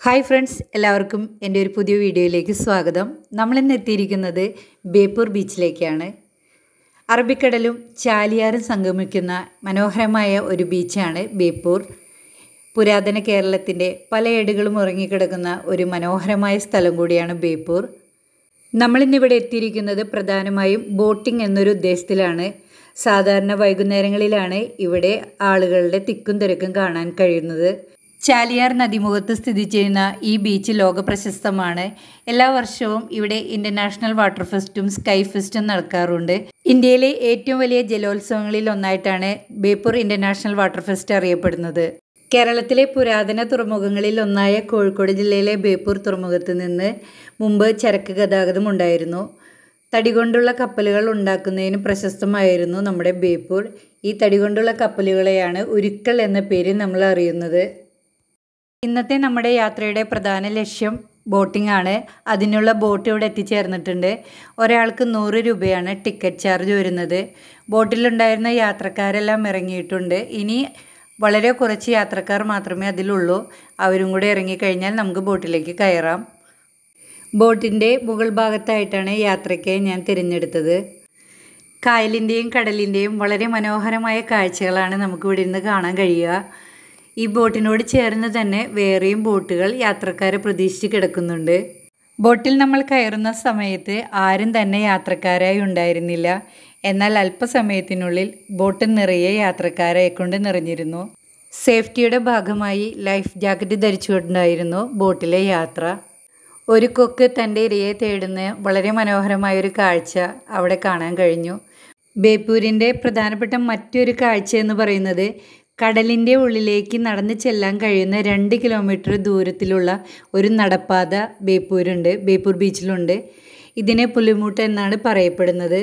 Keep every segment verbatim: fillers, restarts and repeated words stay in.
Hi friends, എല്ലാവർക്കും എൻ്റെ ഒരു പുതിയ വീഡിയോയിലേക്ക് സ്വാഗതം. നമ്മളിന്ന് എത്തിയിരിക്കുന്നത് ബേപ്പൂർ ബീച്ചിലേക്കാണ്. അറബിക്കടലും ചാലിയാറും സംഗമിക്കുന്ന മനോഹരമായ ഒരു ബീച്ചാണ് ബേപ്പൂർ. പുരാതന കേരളത്തിൻ്റെ പലയിടങ്ങളും ഉറങ്ങിക്കിടക്കുന്ന ഒരു മനോഹരമായ സ്ഥലം കൂടിയാണ് ബേപ്പൂർ. നമ്മളിന്നിവിടെ എത്തിയിരിക്കുന്നത് പ്രധാനമായും ബോട്ടിംഗ് എന്നൊരു ഉദ്ദേശത്തിലാണ്. സാധാരണ വൈകുന്നേരങ്ങളിലാണ് ഇവിടെ ആളുകളുടെ തിക്കും തിരക്കും കാണാൻ കഴിയുന്നത്. ചാലിയാർ നദിമുഖത്ത് സ്ഥിതി ചെയ്യുന്ന ഈ ബീച്ച് ലോക പ്രശസ്തമാണ്. എല്ലാ വർഷവും ഇവിടെ ഇൻ്റർനാഷണൽ വാട്ടർ ഫെസ്റ്റും സ്കൈ ഫെസ്റ്റും നടക്കാറുണ്ട്. ഇന്ത്യയിലെ ഏറ്റവും വലിയ ജലോത്സവങ്ങളിൽ ഒന്നായിട്ടാണ് ബേപ്പൂർ ഇൻ്റർനാഷണൽ വാട്ടർ ഫെസ്റ്റ് അറിയപ്പെടുന്നത്. കേരളത്തിലെ പുരാതന തുറമുഖങ്ങളിൽ ഒന്നായ കോഴിക്കോട് ജില്ലയിലെ ബേപ്പൂർ തുറമുഖത്ത് നിന്ന് മുമ്പ് ചരക്ക് ഗതാഗതം ഉണ്ടായിരുന്നു. തടി കൊണ്ടുള്ള കപ്പലുകൾ ഉണ്ടാക്കുന്നതിന് പ്രശസ്തമായിരുന്നു നമ്മുടെ ബേപ്പൂർ. ഈ തടി കൊണ്ടുള്ള കപ്പലുകളെയാണ് ഉരുക്കൽ എന്ന പേരിൽ നമ്മൾ അറിയുന്നത്. ഇന്നത്തെ നമ്മുടെ യാത്രയുടെ പ്രധാന ലക്ഷ്യം ബോട്ടിംഗ് ആണ്. അതിനുള്ള ബോട്ട് ഇവിടെ എത്തിച്ചേർന്നിട്ടുണ്ട്. ഒരാൾക്ക് നൂറ് രൂപയാണ് ടിക്കറ്റ് ചാർജ് വരുന്നത്. ബോട്ടിലുണ്ടായിരുന്ന യാത്രക്കാരെല്ലാം ഇറങ്ങിയിട്ടുണ്ട്. ഇനി വളരെ കുറച്ച് യാത്രക്കാർ മാത്രമേ അതിലുള്ളൂ. അവരും കൂടെ ഇറങ്ങിക്കഴിഞ്ഞാൽ നമുക്ക് ബോട്ടിലേക്ക് കയറാം. ബോട്ടിൻ്റെ മുകൾ ഭാഗത്തായിട്ടാണ് യാത്രയ്ക്കായി ഞാൻ തിരഞ്ഞെടുത്തത്. കായലിൻ്റെയും കടലിൻ്റെയും വളരെ മനോഹരമായ കാഴ്ചകളാണ് നമുക്ക് ഇവിടെ നിന്ന് കാണാൻ കഴിയുക. ഈ ബോട്ടിനോട് ചേർന്ന് തന്നെ വേറെയും ബോട്ടുകൾ യാത്രക്കാരെ പ്രതീക്ഷിച്ച് കിടക്കുന്നുണ്ട്. ബോട്ടിൽ നമ്മൾ കയറുന്ന സമയത്ത് ആരും തന്നെ യാത്രക്കാരായി ഉണ്ടായിരുന്നില്ല. എന്നാൽ അല്പസമയത്തിനുള്ളിൽ ബോട്ട് നിറയെ യാത്രക്കാരെ കൊണ്ട് നിറഞ്ഞിരുന്നു. സേഫ്റ്റിയുടെ ഭാഗമായി ലൈഫ് ജാക്കറ്റ് ധരിച്ചുകൊണ്ടായിരുന്നു ബോട്ടിലെ യാത്ര. ഒരു കൊക്ക് തൻ്റെ ഇരയെ തേടുന്ന വളരെ മനോഹരമായൊരു കാഴ്ച അവിടെ കാണാൻ കഴിഞ്ഞു. ബേപ്പൂരിൻ്റെ പ്രധാനപ്പെട്ട മറ്റൊരു കാഴ്ച എന്ന് പറയുന്നത് കടലിൻ്റെ ഉള്ളിലേക്ക് നടന്ന് ചെല്ലാൻ കഴിയുന്ന രണ്ട് കിലോമീറ്റർ ദൂരത്തിലുള്ള ഒരു നടപ്പാത ബേപ്പൂരുണ്ട്, ബേപ്പൂർ ബീച്ചിലുണ്ട്. ഇതിനെ പുലിമുട്ട് എന്നാണ് പറയപ്പെടുന്നത്.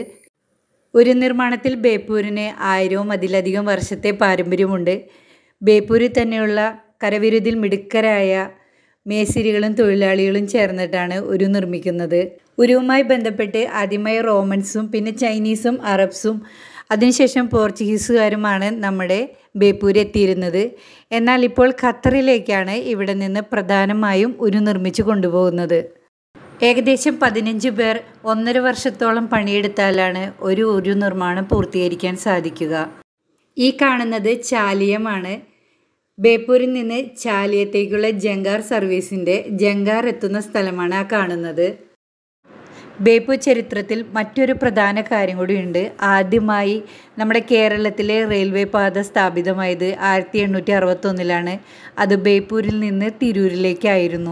ഒരു നിർമ്മാണത്തിൽ ബേപ്പൂരിന് ആയിരവും അതിലധികം വർഷത്തെ പാരമ്പര്യമുണ്ട്. ബേപ്പൂരിൽ തന്നെയുള്ള കരവിരുതിൽ മിടുക്കരായ മേസ്തിരികളും തൊഴിലാളികളും ചേർന്നിട്ടാണ് ഉരു നിർമ്മിക്കുന്നത്. ഉരുവുമായി ബന്ധപ്പെട്ട് ആദ്യമായി റോമൻസും പിന്നെ ചൈനീസും അറബ്സും അതിനുശേഷം പോർച്ചുഗീസുകാരുമാണ് നമ്മുടെ ബേപ്പൂർ എത്തിയിരുന്നത്. എന്നാൽ ഇപ്പോൾ ഖത്തറിലേക്കാണ് ഇവിടെ നിന്ന് പ്രധാനമായും ഉരു നിർമ്മിച്ചു കൊണ്ടുപോകുന്നത്. ഏകദേശം പതിനഞ്ച് പേർ ഒന്നര വർഷത്തോളം പണിയെടുത്താലാണ് ഒരു ഉരു നിർമ്മാണം പൂർത്തീകരിക്കാൻ സാധിക്കുക. ഈ കാണുന്നത് ചാലിയമാണ്. ബേപ്പൂരിൽ നിന്ന് ചാലിയത്തേക്കുള്ള ജങ്കാർ സർവീസിൻ്റെ ജങ്കാർ എത്തുന്ന സ്ഥലമാണ് ആ കാണുന്നത്. ബേപ്പൂർ ചരിത്രത്തിൽ മറ്റൊരു പ്രധാന കാര്യം കൂടിയുണ്ട്. ആദ്യമായി നമ്മുടെ കേരളത്തിലെ റെയിൽവേ പാത സ്ഥാപിതമായത് ആയിരത്തി എണ്ണൂറ്റി അറുപത്തൊന്നിലാണ്. അത് ബേപ്പൂരിൽ നിന്ന് തിരൂരിലേക്കായിരുന്നു.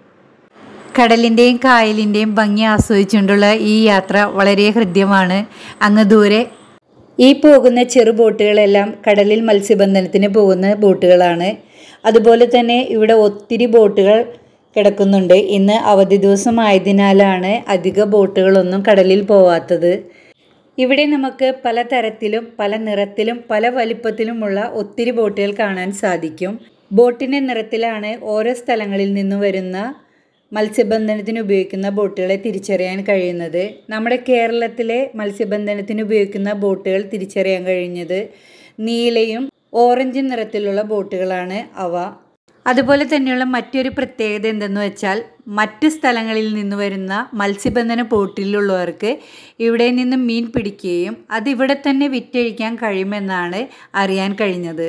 കടലിൻ്റെയും കായലിൻ്റെയും ഭംഗി ആസ്വദിച്ചുകൊണ്ടുള്ള ഈ യാത്ര വളരെ ഹൃദ്യമാണ്. അങ്ങ് ദൂരെ ഈ പോകുന്ന ചെറു ബോട്ടുകളെല്ലാം കടലിൽ മത്സ്യബന്ധനത്തിന് പോകുന്ന ബോട്ടുകളാണ്. അതുപോലെ തന്നെ ഇവിടെ ഒത്തിരി ബോട്ടുകൾ കിടക്കുന്നുണ്ട്. ഇന്ന് അവധി ദിവസമായതിനാലാണ് അധിക ബോട്ടുകളൊന്നും കടലിൽ പോവാത്തത്. ഇവിടെ നമുക്ക് പല തരത്തിലും പല നിറത്തിലും പല വലിപ്പത്തിലുമുള്ള ഒത്തിരി ബോട്ടുകൾ കാണാൻ സാധിക്കും. ബോട്ടിൻ്റെ നിറത്തിലാണ് ഓരോ സ്ഥലങ്ങളിൽ നിന്നും വരുന്ന മത്സ്യബന്ധനത്തിന് ഉപയോഗിക്കുന്ന ബോട്ടുകളെ തിരിച്ചറിയാൻ കഴിയുന്നത്. നമ്മുടെ കേരളത്തിലെ മത്സ്യബന്ധനത്തിന് ഉപയോഗിക്കുന്ന ബോട്ടുകൾ തിരിച്ചറിയാൻ കഴിഞ്ഞത് നീലയും ഓറഞ്ച് നിറത്തിലുള്ള ബോട്ടുകളാണ് അവ. അതുപോലെ തന്നെയുള്ള മറ്റൊരു പ്രത്യേകത എന്തെന്ന് വെച്ചാൽ മറ്റ് സ്ഥലങ്ങളിൽ നിന്ന് വരുന്ന മത്സ്യബന്ധന ബോട്ടിലുള്ളവർക്ക് ഇവിടെ നിന്ന് മീൻ പിടിക്കുകയും അതിവിടെ തന്നെ വിറ്റഴിക്കാൻ കഴിയുമെന്നാണ് അറിയാൻ കഴിഞ്ഞത്.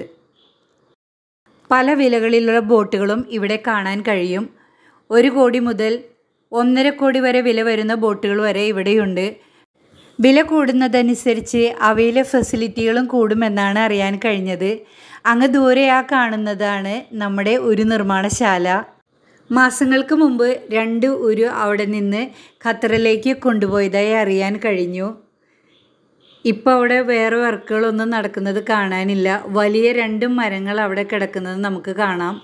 പല വിലകളിലുള്ള ബോട്ടുകളും ഇവിടെ കാണാൻ കഴിയും. ഒരു കോടി മുതൽ ഒന്നര കോടി വരെ വില വരുന്ന ബോട്ടുകൾ വരെ ഇവിടെയുണ്ട്. വില കൂടുന്നതനുസരിച്ച് അവയിലെ ഫെസിലിറ്റികളും കൂടുമെന്നാണ് അറിയാൻ കഴിഞ്ഞത്. അങ്ങ് ദൂരെ ആ കാണുന്നതാണ് നമ്മുടെ ഉരു നിർമ്മാണശാല. മാസങ്ങൾക്ക് മുമ്പ് രണ്ട് ഉരു അവിടെ നിന്ന് ഖത്തറിലേക്ക് കൊണ്ടുപോയതായി അറിയാൻ കഴിഞ്ഞു. ഇപ്പോൾ അവിടെ വേറെ വർക്കുകളൊന്നും നടക്കുന്നത് കാണാനില്ല. വലിയ രണ്ട് മരങ്ങൾ അവിടെ കിടക്കുന്നത് നമുക്ക് കാണാം.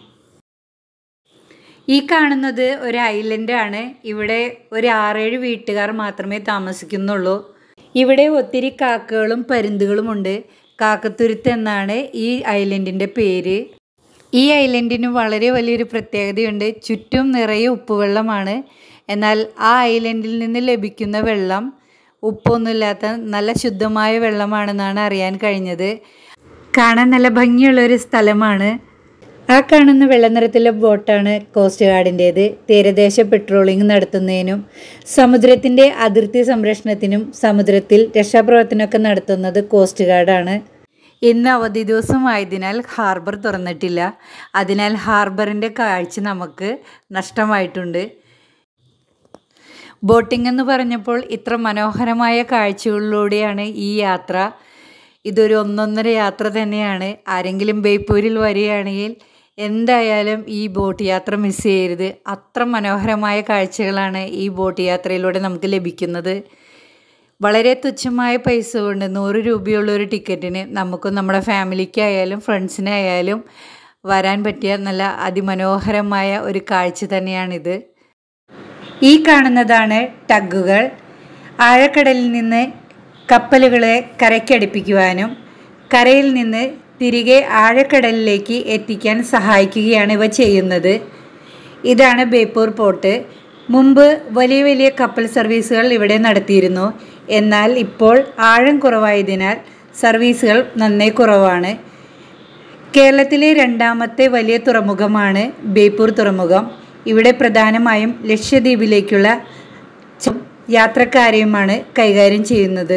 ഈ കാണുന്നത് ഒരു ഐലൻഡാണ്. ഇവിടെ ഒരു ആറേഴ് വീട്ടുകാർ മാത്രമേ താമസിക്കുന്നുള്ളൂ. ഇവിടെ ഒത്തിരി കാക്കകളും പരുന്തുകളുമുണ്ട്. കാക്കത്തുരുത്ത് എന്നാണ് ഈ ഐലൻഡിൻ്റെ പേര്. ഈ ഐലൻഡിന് വളരെ വലിയൊരു പ്രത്യേകതയുണ്ട്. ചുറ്റും നിറയെ ഉപ്പുവെള്ളമാണ്. എന്നാൽ ആ ഐലൻഡിൽ നിന്ന് ലഭിക്കുന്ന വെള്ളം ഉപ്പൊന്നുമില്ലാത്ത നല്ല ശുദ്ധമായ വെള്ളമാണെന്നാണ് അറിയാൻ കഴിഞ്ഞത്. കാണാൻ നല്ല ഭംഗിയുള്ളൊരു സ്ഥലമാണ്. ആ കാണുന്ന വെള്ള നിറത്തിലെ ബോട്ടാണ് കോസ്റ്റ് ഗാർഡിൻ്റേത്. തീരദേശ പെട്രോളിംഗ് നടത്തുന്നതിനും സമുദ്രത്തിൻ്റെ അതിർത്തി സംരക്ഷണത്തിനും സമുദ്രത്തിൽ രക്ഷാപ്രവർത്തനമൊക്കെ നടത്തുന്നത് കോസ്റ്റ് ഗാർഡാണ്. ഇന്ന് അവധി ദിവസമായതിനാൽ ഹാർബർ തുറന്നിട്ടില്ല. അതിനാൽ ഹാർബറിൻ്റെ കാഴ്ച നമുക്ക് നഷ്ടമായിട്ടുണ്ട്. ബോട്ടിംഗ് എന്ന് പറഞ്ഞപ്പോൾ ഇത്ര മനോഹരമായ കാഴ്ചകളിലൂടെയാണ് ഈ യാത്ര. ഇതൊരു ഒന്നൊന്നര യാത്ര തന്നെയാണ്. ആരെങ്കിലും ബേപ്പൂരിൽ വരികയാണെങ്കിൽ എന്തായാലും ഈ ബോട്ട് യാത്ര മിസ് ചെയ്യരുത്. അത്ര മനോഹരമായ കാഴ്ചകളാണ് ഈ ബോട്ട് യാത്രയിലൂടെ നമുക്ക് ലഭിക്കുന്നത്. വളരെ തുച്ഛമായ പൈസ കൊണ്ട് നൂറ് രൂപയുള്ള ഒരു ടിക്കറ്റിന് നമുക്കും നമ്മുടെ ഫാമിലിക്കായാലും ഫ്രണ്ട്സിനായാലും വരാൻ പറ്റിയ നല്ല അതിമനോഹരമായ ഒരു കാഴ്ച തന്നെയാണിത്. ഈ കാണുന്നതാണ് ടഗ്ഗുകൾ. ആഴക്കടലിൽ നിന്ന് കപ്പലുകളെ കരയ്ക്കടുപ്പിക്കുവാനും കരയിൽ നിന്ന് തിരികെ ആഴക്കടലിലേക്ക് എത്തിക്കാൻ സഹായിക്കുകയാണ് ഇവ ചെയ്യുന്നത്. ഇതാണ് ബേപ്പൂർ പോർട്ട്. മുമ്പ് വലിയ വലിയ കപ്പൽ സർവീസുകൾ ഇവിടെ നടത്തിയിരുന്നു. എന്നാൽ ഇപ്പോൾ ആഴം കുറവായതിനാൽ സർവീസുകൾ നന്നേ കുറവാണ്. കേരളത്തിലെ രണ്ടാമത്തെ വലിയ തുറമുഖമാണ് ബേപ്പൂർ തുറമുഖം. ഇവിടെ പ്രധാനമായും ലക്ഷദ്വീപിലേക്കുള്ള യാത്രക്കാരെയുമാണ് കൈകാര്യം ചെയ്യുന്നത്.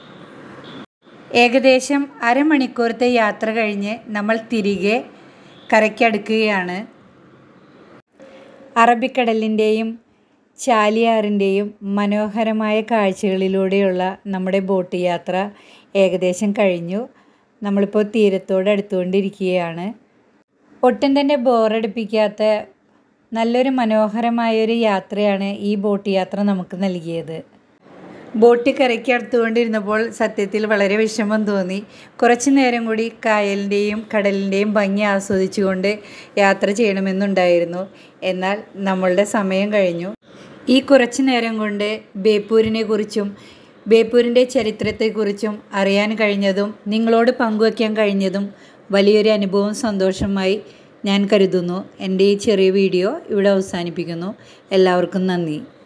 ഏകദേശം അരമണിക്കൂറത്തെ യാത്ര കഴിഞ്ഞ് നമ്മൾ തിരികെ കരയ്ക്കടുക്കുകയാണ്. അറബിക്കടലിൻ്റെയും ചാലിയാറിൻ്റെയും മനോഹരമായ കാഴ്ചകളിലൂടെയുള്ള നമ്മുടെ ബോട്ട് യാത്ര ഏകദേശം കഴിഞ്ഞു. നമ്മളിപ്പോൾ തീരത്തോട് അടുത്തുകൊണ്ടിരിക്കുകയാണ്. ഒട്ടും തന്നെ ബോറടിപ്പിക്കാത്ത നല്ലൊരു മനോഹരമായൊരു യാത്രയാണ് ഈ ബോട്ട് യാത്ര നമുക്ക് നൽകിയത്. ബോട്ട് കരയ്ക്ക് അടുത്തുകൊണ്ടിരുന്നപ്പോൾ സത്യത്തിൽ വളരെ വിഷമം തോന്നി. കുറച്ചു നേരം കൂടി കായലിൻ്റെയും കടലിൻ്റെയും ഭംഗി ആസ്വദിച്ചുകൊണ്ട് യാത്ര ചെയ്യണമെന്നുണ്ടായിരുന്നു. എന്നാൽ നമ്മളുടെ സമയം കഴിഞ്ഞു. ഈ കുറച്ചു നേരം കൊണ്ട് ബേപ്പൂരിനെ കുറിച്ചും ബേപ്പൂരിൻ്റെ ചരിത്രത്തെക്കുറിച്ചും അറിയാൻ കഴിഞ്ഞതും നിങ്ങളോട് പങ്കുവയ്ക്കാൻ കഴിഞ്ഞതും വലിയൊരു അനുഭവവും സന്തോഷമായി ഞാൻ കരുതുന്നു. എൻ്റെ ഈ ചെറിയ വീഡിയോ ഇവിടെ അവസാനിപ്പിക്കുന്നു. എല്ലാവർക്കും നന്ദി.